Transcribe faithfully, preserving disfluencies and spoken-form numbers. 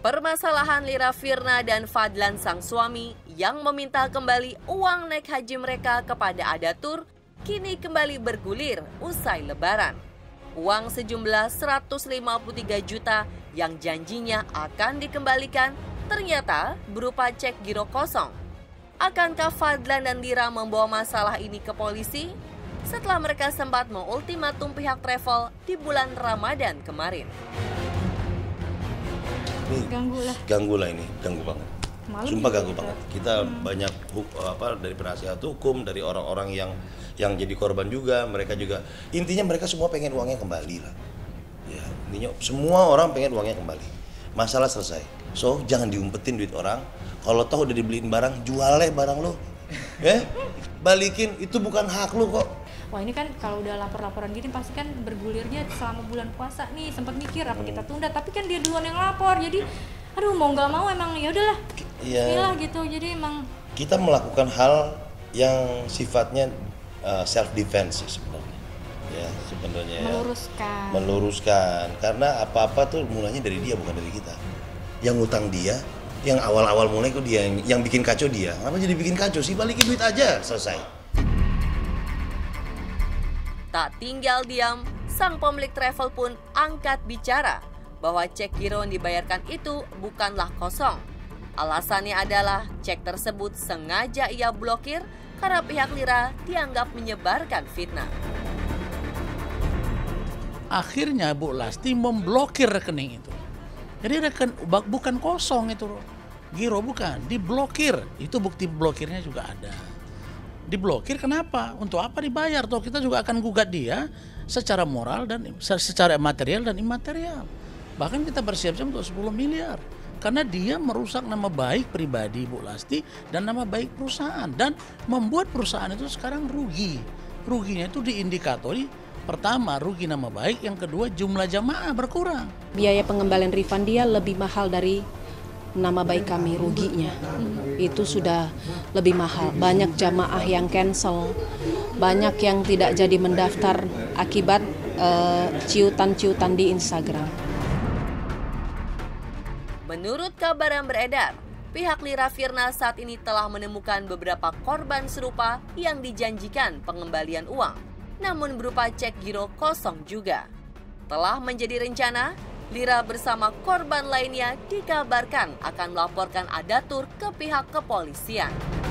Permasalahan Lira Firna dan Fadlan sang suami yang meminta kembali uang naik haji mereka kepada Adatur kini kembali bergulir usai lebaran. Uang sejumlah seratus lima puluh tiga juta yang janjinya akan dikembalikan ternyata berupa cek giro kosong. Akankah Fadlan dan Lira membawa masalah ini ke polisi? Setelah mereka sempat mengultimatum pihak travel di bulan Ramadan kemarin. Ini ganggu lah. Ganggu lah ini, ganggu banget. Malu Sumpah ganggu kita. banget. Kita hmm. banyak apa dari penasihat hukum, dari orang-orang yang yang jadi korban juga, mereka juga intinya mereka semua pengen uangnya kembali lah. Ya, intinya semua orang pengen uangnya kembali. Masalah selesai. So, jangan diumpetin duit orang. Kalau toh udah dibeliin barang, jual deh barang lo. Ya? Balikin, itu bukan hak lo kok. Wah ini kan kalau udah lapor-laporan gini pasti kan bergulirnya selama bulan puasa nih, sempat mikir apa kita tunda, tapi kan dia duluan yang lapor, jadi aduh mau nggak mau emang ya udahlah, ya, gitu, jadi emang kita melakukan hal yang sifatnya uh, self defense sebenarnya, ya sebenarnya meluruskan, ya, meluruskan, karena apa-apa tuh mulanya dari dia bukan dari kita, yang ngutang dia, yang awal-awal mulai kok dia yang, yang bikin kacau dia, kenapa jadi bikin kacau sih, balikin duit aja selesai. Tak tinggal diam, sang pemilik travel pun angkat bicara bahwa cek giro yang dibayarkan itu bukanlah kosong. Alasannya adalah cek tersebut sengaja ia blokir karena pihak Lira dianggap menyebarkan fitnah. Akhirnya Bu Lasti memblokir rekening itu. Jadi reken, bukan kosong itu, giro bukan, diblokir. Itu bukti blokirnya juga ada. Diblokir kenapa? Untuk apa dibayar? Toh kita juga akan gugat dia secara moral dan secara material dan imaterial. Bahkan kita bersiap-siap untuk sepuluh miliar. Karena dia merusak nama baik pribadi Bu Lasti dan nama baik perusahaan. Dan membuat perusahaan itu sekarang rugi. Ruginya itu diindikatori, pertama rugi nama baik, yang kedua jumlah jamaah berkurang. Biaya pengembalian refund dia lebih mahal dari nama baik kami, ruginya itu sudah lebih mahal. Banyak jamaah yang cancel, banyak yang tidak jadi mendaftar akibat uh, ciutan-ciutan di Instagram. Menurut kabar yang beredar, pihak Lira Firna saat ini telah menemukan beberapa korban serupa yang dijanjikan pengembalian uang, namun berupa cek giro kosong juga. Telah menjadi rencana, Lira bersama korban lainnya dikabarkan akan melaporkan Adatur ke pihak kepolisian.